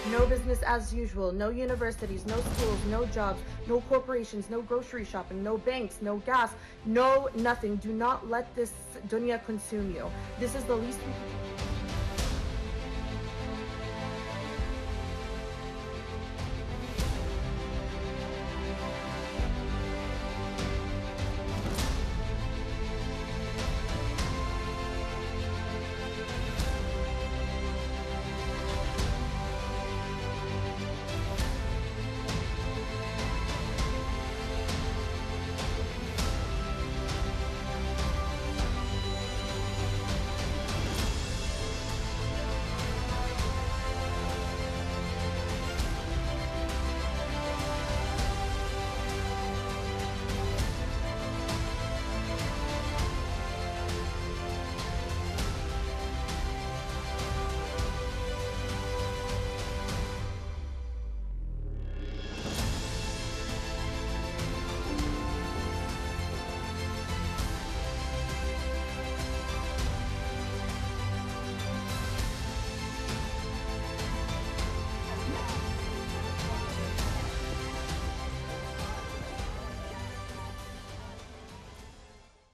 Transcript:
No business as usual, no universities, no schools, no jobs, no corporations, no grocery shopping, no banks, no gas, no nothing. Do not let this dunya consume you. This is the least we